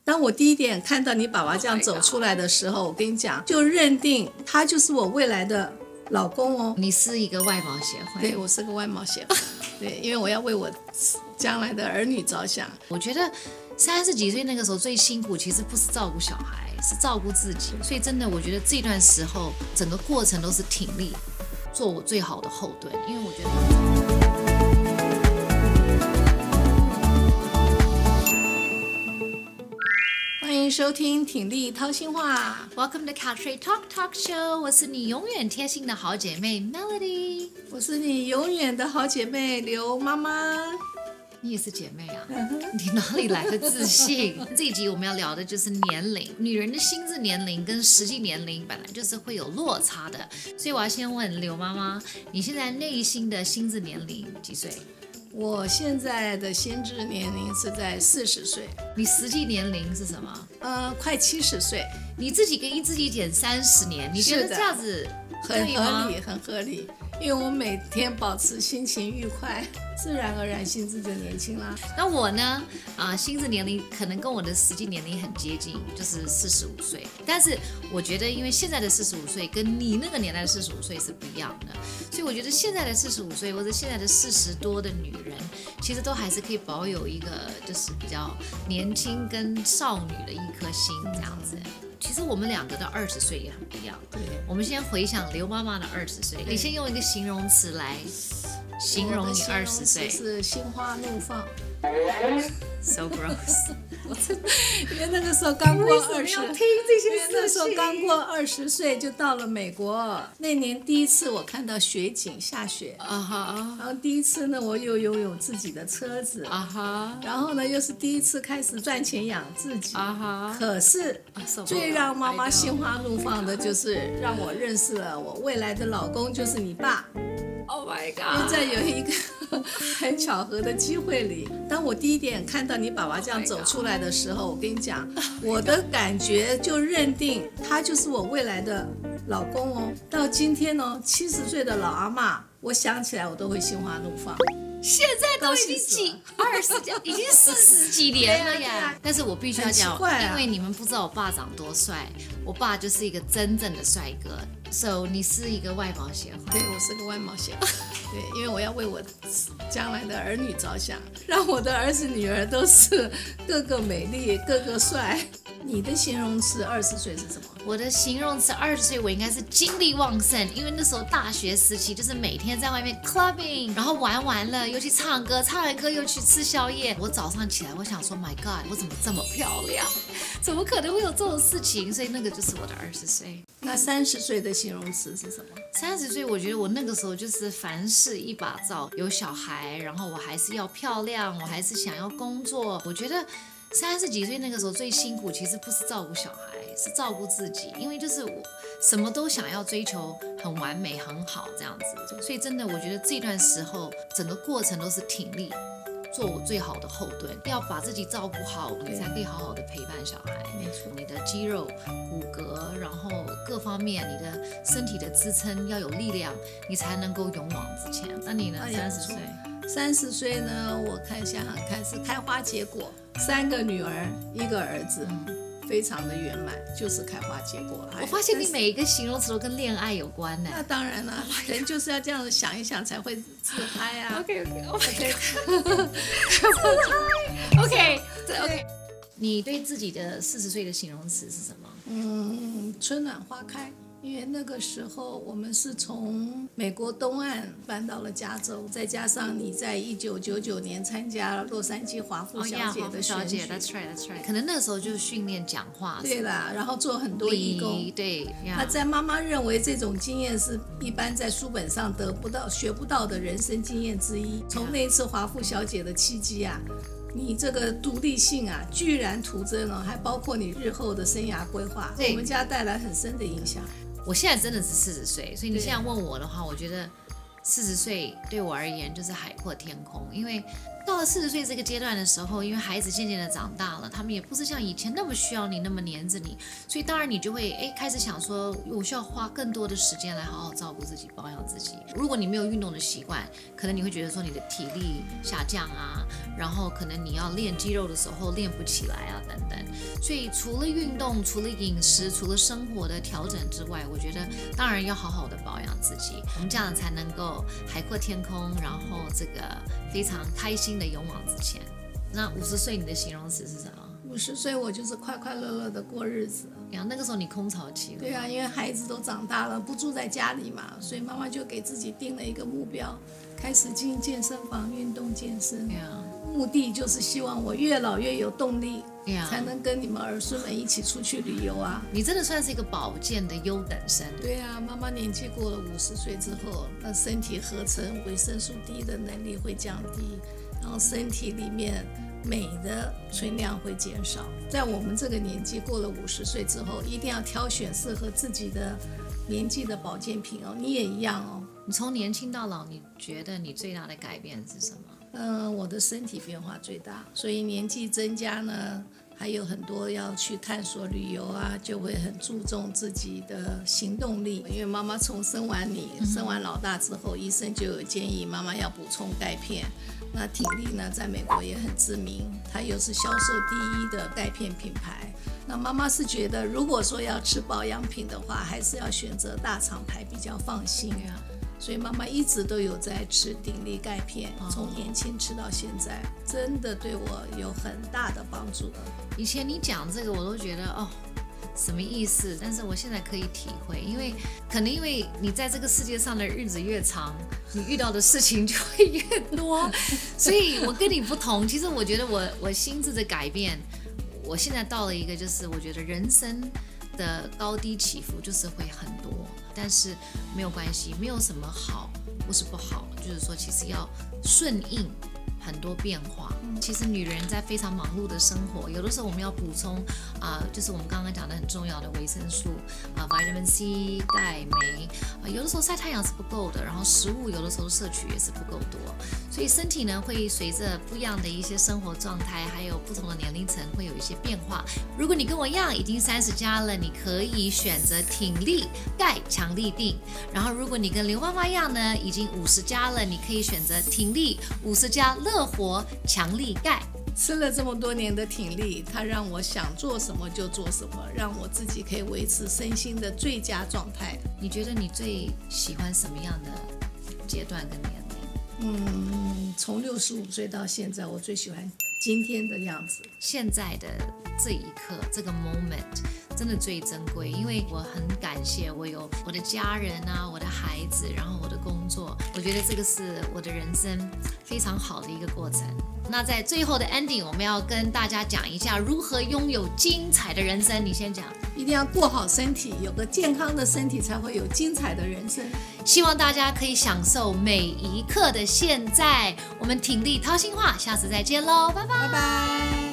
当我第一眼看到你爸爸这样走出来的时候，我跟你讲，就认定他就是我未来的老公哦。 你是一个外貌协会？ 对，我是个外貌协会。对，因为我要为我将来的儿女着想。 我觉得30几岁那个时候最辛苦，其实不是照顾小孩，是照顾自己。所以真的，我觉得这段时候整个过程都是挺力，做我最好的后盾。因为我觉得。 欢迎收听挺力掏心话 Welcome to Country Talk Show， 我是你永远贴心的好姐妹 Melody， 我是你永远的好姐妹刘妈妈。 你也是姐妹啊？你哪里来的自信？这一集我们要聊的就是年龄，女人的心智年龄跟实际年龄本来就是会有落差的，所以我要先问刘妈妈，你现在内心的心智年龄几岁？ 我现在的心智年龄是在40岁。 你实际年龄是什么？ 快70岁。 你自己给自己减30年，你觉得这样子很合理，很合理。因为我每天保持心情愉快，自然而然心智就年轻啦。 那我呢？心智年龄可能跟我的实际年龄很接近，就是45岁。但是我觉得，因为现在的45岁跟你那个年代的45岁是不一样的，所以我觉得现在的45岁或者现在的40多的女人，其实都还是可以保有一个就是比较年轻跟少女的一颗心这样子。其实我们两个的20岁也很不一样。 对， 我们先回想刘妈妈的20岁，你先用一个形容词来形容你20岁。 是心花怒放。 So gross。 因为那个时候刚过20， 听这些事情。 那时候刚过20岁就到了美国。那年第一次我看到雪景下雪，然后第一次呢我又拥有自己的车子，然后呢又是第一次开始赚钱养自己，可是最让妈妈心花怒放的就是让我认识了我未来的老公，就是你爸。 Oh my god！ 因为在有一个很巧合的机会里，当我第一眼看到你爸爸这样走出来的时候，我跟你讲，我的感觉就认定他就是我未来的老公哦。到今天呢，70岁的老阿嬷，我想起来我都会心花怒放。 现在都已经已经40几年了呀。但是我必须要讲，因为你们不知道我爸长多帅，我爸就是一个真正的帅哥。So 你是一个外貌协会？ 对，我是个外貌协会。对，因为我要为我将来的儿女着想，让我的儿子女儿都是个个美丽，个个帅。你的形容词20岁是什么？ 我的形容词20岁，我应该是精力旺盛，因为那时候大学时期就是每天在外面 clubbing， 然后玩完了又去唱歌，唱完歌又去吃宵夜。我早上起来，我想说 ，My God， 我怎么这么漂亮？怎么可能会有这种事情？所以那个就是我的20岁。 那30岁的形容词是什么 ？30岁，我觉得我那个时候就是凡事一把照，有小孩，然后我还是要漂亮，我还是想要工作。我觉得30几岁那个时候最辛苦，其实不是照顾小孩，是照顾自己，因为就是我什么都想要追求很完美、很好这样子。所以真的，我觉得这段时候整个过程都是挺力，做我最好的后盾，要把自己照顾好，你才可以好好的陪伴小孩。 没错， 你的肌肉、骨骼，然后各方面，你的身体的支撑要有力量，你才能够勇往直前。那你呢？30岁 ？30岁呢？我想想看，是开花结果，3个女儿，1个儿子。非常的圆满，就是开花结果了。 我发现你每一个形容词都跟恋爱有关呢。 那当然了，人就是要这样想一想才会自嗨啊。 OK。你对自己的40岁的形容词是什么？ 春暖花开。因为那个时候我们是从美国东岸搬到了加州，再加上你在1999年参加了洛杉矶华府小姐的选举。 That's right。可能那时候就是训练讲话。 对啦，然后做很多义工。 对。 那在妈妈认为这种经验是一般在书本上得不到、学不到的人生经验之一。从那一次华府小姐的契机啊。你这个独立性啊，居然徒增了，还包括你日后的生涯规划，对我们家带来很深的影响。 我现在真的是40岁，所以你现在问我的话，我觉得40岁对我而言就是海阔天空，因为到了40岁这个阶段的时候，因为孩子渐渐的长大了，他们也不是像以前那么需要你，那么黏着你，所以当然你就会开始想说，我需要花更多的时间来好好照顾自己，保养自己。如果你没有运动的习惯，可能你会觉得说你的体力下降啊，然后可能你要练肌肉的时候练不起来啊，等等。 所以除了运动，除了饮食，除了生活的调整之外，我觉得当然要好好的保养自己，我们这样才能够海阔天空，然后这个非常开心的勇往直前。那50岁你的形容词是什么 ？50岁我就是快快乐乐的过日子。 那个时候你空巢期了。 对啊，因为孩子都长大了，不住在家里嘛，所以妈妈就给自己定了一个目标，开始进健身房运动健身。目的就是希望我越老越有动力，才能跟你们儿孙们一起出去旅游啊。 你真的算是一个保健的优等生。 对啊，妈妈年纪过了50岁之后，那身体合成维生素 D 的能力会降低，然后身体里面镁的存量会减少。在我们这个年纪过了50岁之后，一定要挑选适合自己的年纪的保健品哦。你也一样哦。 你从年轻到老，你觉得你最大的改变是什么？ 我的身体变化最大，所以年纪增加呢，还有很多要去探索旅游啊，就会很注重自己的行动力。因为妈妈从生完老大之后，医生就有建议妈妈要补充钙片。那挺力呢，在美国也很知名，它又是销售第一的钙片品牌。那妈妈是觉得，如果说要吃保养品的话，还是要选择大厂牌比较放心。所以妈妈一直都有在吃鼎力钙片，从年轻吃到现在，真的对我有很大的帮助。 以前你讲这个我都觉得什么意思？但是我现在可以体会，因为你在这个世界上的日子越长，你遇到的事情就会越多，所以我跟你不同。其实我觉得我心智的改变，我现在到了一个就是我觉得人生的高低起伏就是会很多，但是没有关系，没有什么好或是不好，就是说其实要顺应很多变化。其实女人在非常忙碌的生活，有的时候我们要补充就是我们刚刚讲的很重要的维生素vitamin C、钙、镁有的时候晒太阳是不够的，然后食物有的时候摄取也是不够多，所以身体呢会随着不一样的一些生活状态，还有不同的年龄层会有一些变化。如果你跟我一样已经30+了，你可以选择挺力钙强力锭，然后如果你跟刘妈妈一样呢，已经50+了，你可以选择挺力50+乐活强力钙。 吃了这么多年的挺力，它让我想做什么就做什么，让我自己可以维持身心的最佳状态。 你觉得你最喜欢什么样的阶段跟年龄？ 从65岁到现在，我最喜欢今天的样子。 现在的这一刻，这个 moment 真的最珍贵，因为我很感谢我有我的家人啊，我的孩子，然后我的工作，我觉得这个是我的人生非常好的一个过程。那在最后的 ending， 我们要跟大家讲一下如何拥有精彩的人生。你先讲。 一定要过好身体，有个健康的身体才会有精彩的人生。 希望大家可以享受每一刻的现在。我们挺力掏心话，下次再见喽，拜拜。 拜拜。